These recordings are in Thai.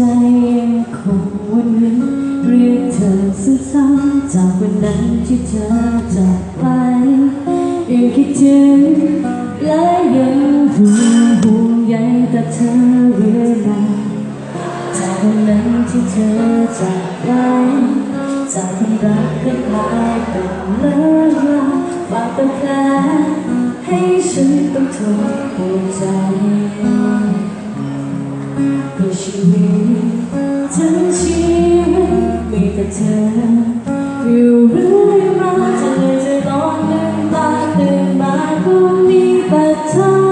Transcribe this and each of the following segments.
ยังคงวนเวียนเรียกเธอซ้ำๆจากวันนั้นที่เธอจากไปยังคิดถึงและยังห่วงใยแต่เธอเรื่อยมาจากวันนั้นที่เธอจากไปจากความรักก็กลายเป็นเลิกลาฝากเป็นแผลให้ฉันต้องทนปวดใจก็ชีวิตทั้งชีวิตมีแต่เธออยู่เรื่อยมาจะเหนื่อยจะร้อนเดินตาตื่นมาก็มีแต่เธอ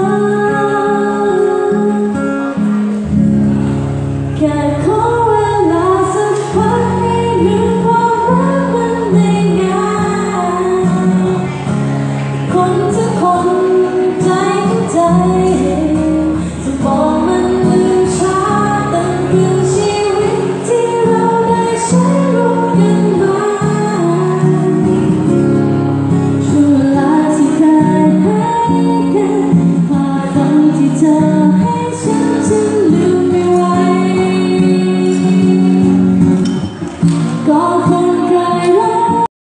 แค่ขอเวลาสักพักให้ลืมความรักมันได้ง่ายคนทุกคนใจทุกใจจะบอกมันลืมช้าตั้งคืนชีวิตที่เราได้ใช้ร่วมกันมาช่วงเวลาที่เคยให้กันความฝันที่เธอให้